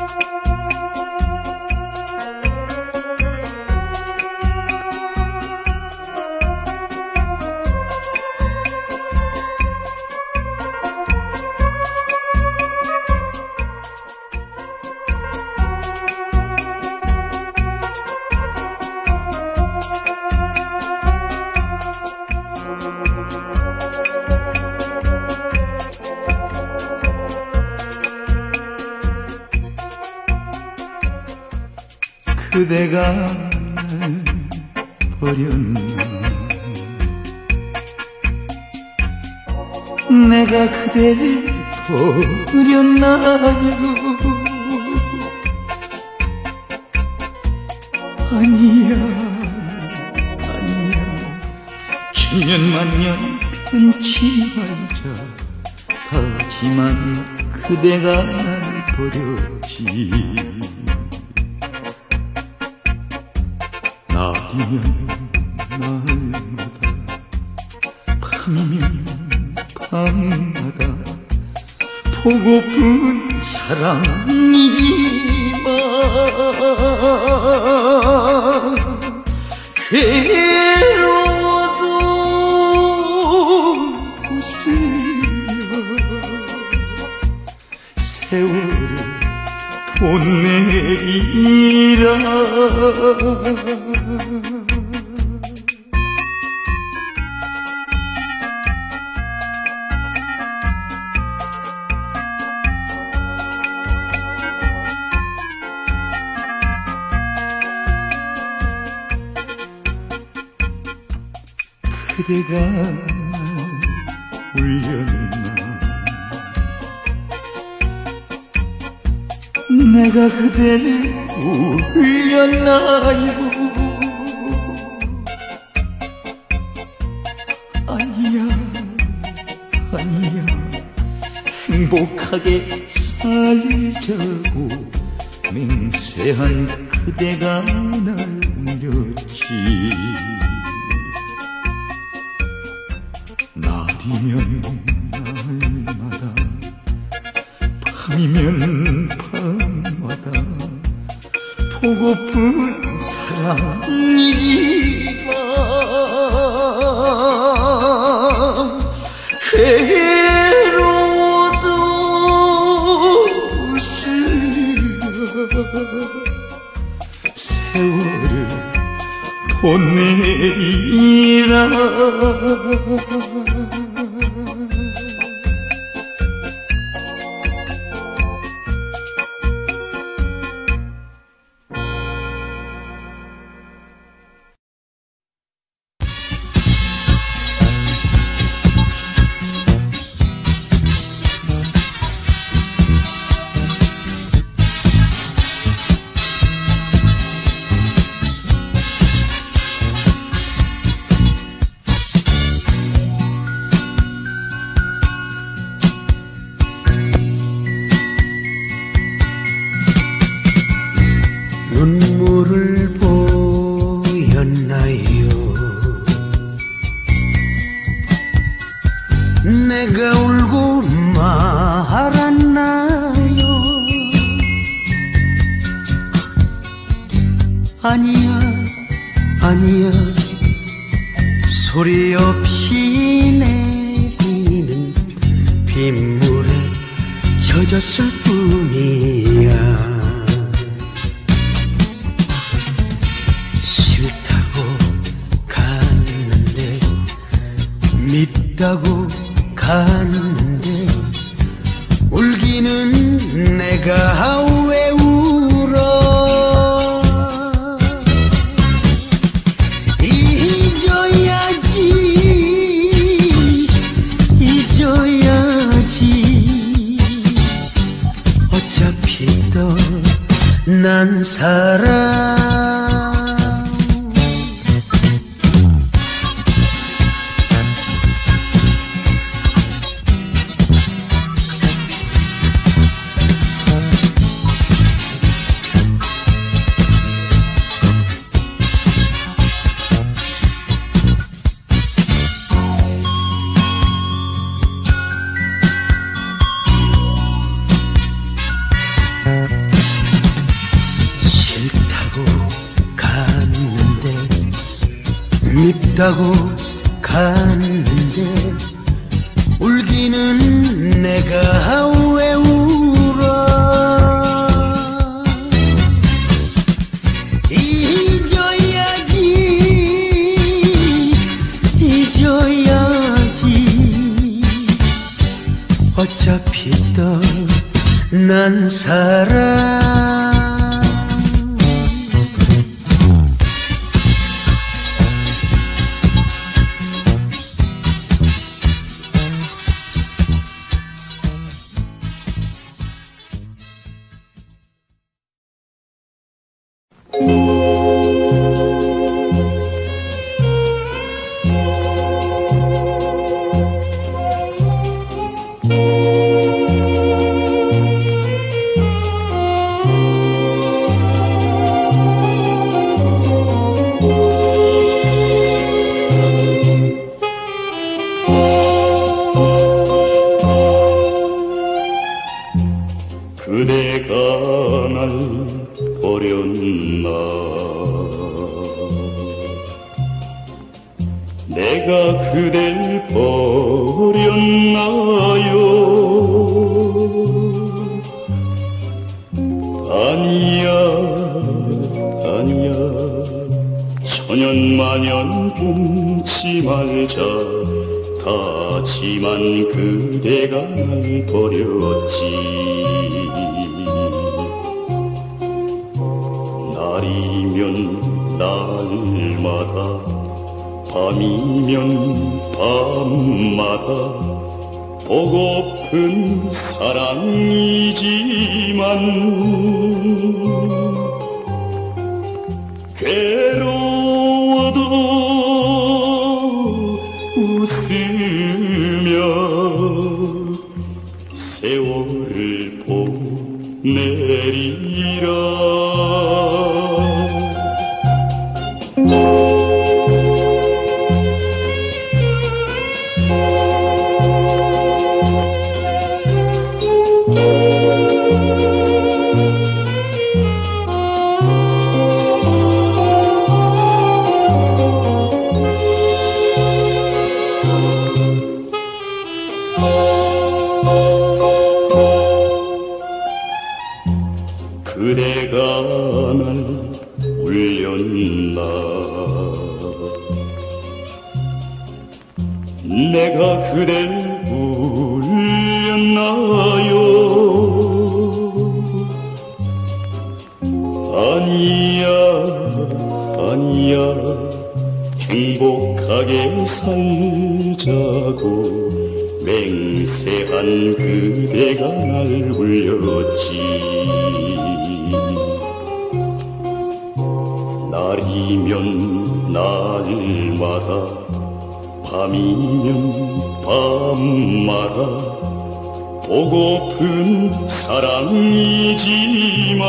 그대가 날 버렸나 내가 그대를 버렸나요 아니야 천년만년 변치 말자 하지만 그대가 날 버렸지 낮이면 날마다 밤이면 밤마다 보고픈 사랑이지만 괴로워도 웃으며 세월을 보내리라 그대가 울렸나 내가 그대를 울렸나요 아니야 행복하게 살자고 맹세한 그대가 날 울렸지 날이면 날마다 밤이면 밤마다 보고픈 사랑이지만 괴로워도 웃으며 세월을 보내리라 눈물을 보였나요 내가 울고 말았나요 아니야 소리 없이 내리는 빗물에 젖었을 뿐이야 밉다고 갔는데 울기는 내가 왜 울어 잊어야지 어차피 떠난 사람 믿다고 갔는데 울기는 내가 왜 울어. 잊어야지 어차피 떠난 사람. 그대가 날 버렸나. 내가 그댈 버렸나요. 아니야 아니야 천년만년 변치 말자. 하지만 그대가 날 버렸지. 날이면 날마다 밤이면 밤마다 보고픈 사랑이지만 괴로워도 웃으며 세월을 보내리라. 그대가 날 울렸나. 내가 그댈 울렸나요. 아니야 아니야 행복하게 살자고 맹세한 그대가 날 울렸지. 날이면 날마다 밤이면 밤마다 보고픈 사랑이지만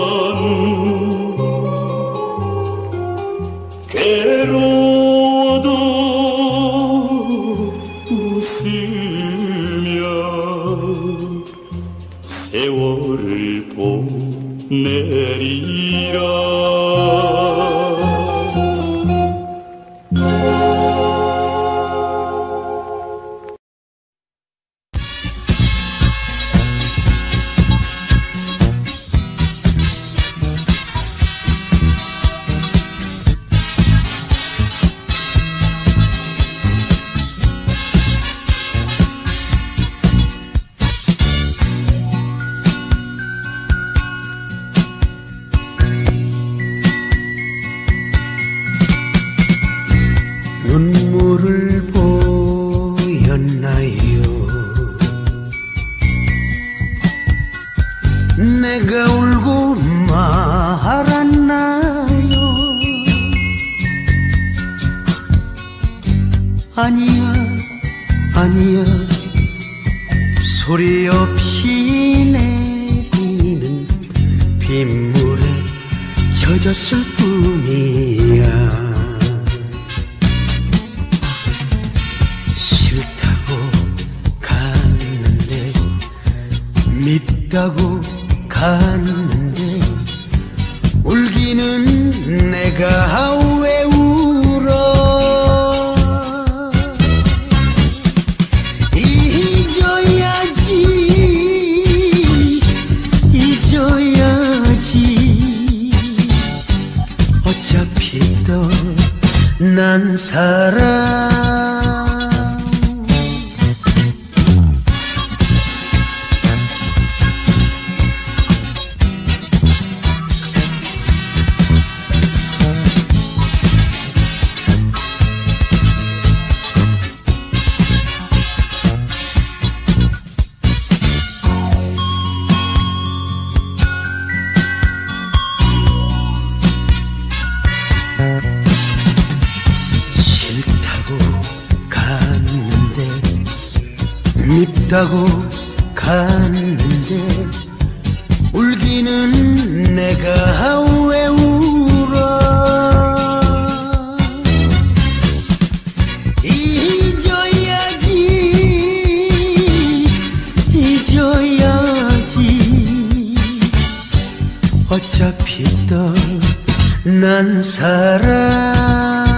괴로워도 웃으며 세월을 보내리라. 눈물을 보였나요. 내가 울고 말았나요. 아니야 아니야 소리 없이 내리는 빗물에 젖었을 뿐이야. 믿다고 갔는데 울기는 내가 왜 울어. 난 사랑 싫다고 갔는데 밉다고 갔는데 울기는 내가 왜 울어 잊어야지 어차피 떠난 사람